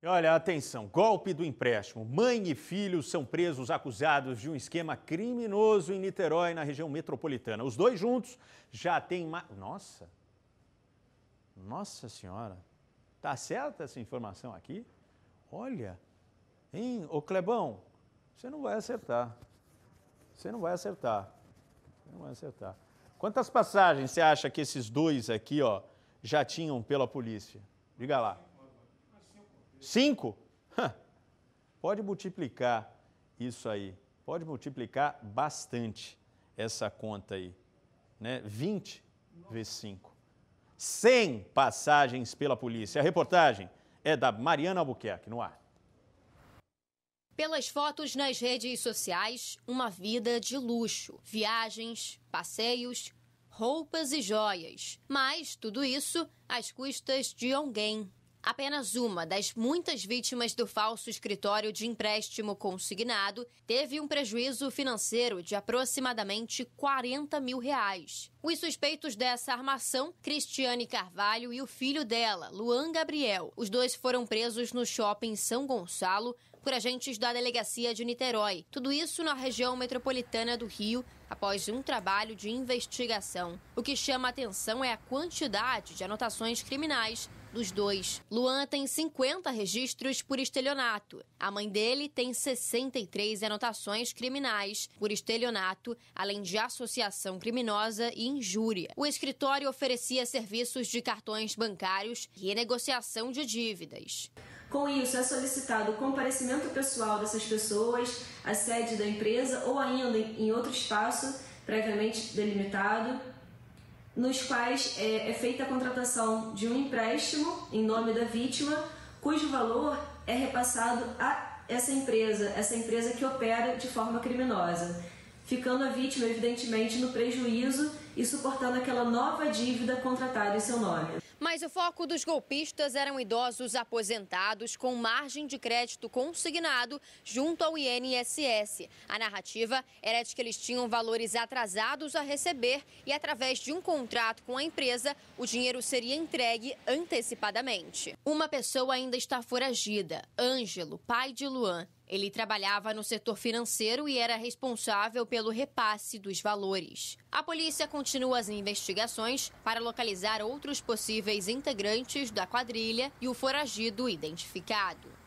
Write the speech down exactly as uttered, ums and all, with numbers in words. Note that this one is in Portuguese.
Olha, atenção, golpe do empréstimo. Mãe e filho são presos acusados de um esquema criminoso em Niterói, na região metropolitana. Os dois juntos já têm... Ma... Nossa! Nossa Senhora! Tá certa essa informação aqui? Olha, hein? Ô Clebão, você não vai acertar. Você não vai acertar. Você não vai acertar. Quantas passagens você acha que esses dois aqui, ó, já tinham pela polícia? Diga lá. Cinco? Pode multiplicar isso aí. Pode multiplicar bastante essa conta aí. Né? vinte vezes cinco. cem passagens pela polícia. A reportagem é da Mariana Albuquerque, no ar. Pelas fotos nas redes sociais, uma vida de luxo. Viagens, passeios, roupas e joias. Mas tudo isso às custas de alguém. Apenas uma das muitas vítimas do falso escritório de empréstimo consignado teve um prejuízo financeiro de aproximadamente quarenta mil reais. Os suspeitos dessa armação, Cristiane Carvalho e o filho dela, Luan Gabriel. Os dois foram presos no shopping São Gonçalo por agentes da Delegacia de Niterói. Tudo isso na região metropolitana do Rio, após um trabalho de investigação. O que chama a atenção é a quantidade de anotações criminais dos dois. Luan tem cinquenta registros por estelionato. A mãe dele tem sessenta e três anotações criminais por estelionato, além de associação criminosa e injúria. O escritório oferecia serviços de cartões bancários e renegociação de dívidas. Com isso, é solicitado o comparecimento pessoal dessas pessoas, à sede da empresa ou ainda em outro espaço previamente delimitado, nos quais é, é feita a contratação de um empréstimo em nome da vítima, cujo valor é repassado a essa empresa, essa empresa que opera de forma criminosa, ficando a vítima, evidentemente, no prejuízo e suportando aquela nova dívida contratada em seu nome. Mas o foco dos golpistas eram idosos aposentados com margem de crédito consignado junto ao I N S S. A narrativa era de que eles tinham valores atrasados a receber e, através de um contrato com a empresa, o dinheiro seria entregue antecipadamente. Uma pessoa ainda está foragida, Ângelo, pai de Luan. Ele trabalhava no setor financeiro e era responsável pelo repasse dos valores. A polícia continua as investigações para localizar outros possíveis integrantes da quadrilha e o foragido identificado.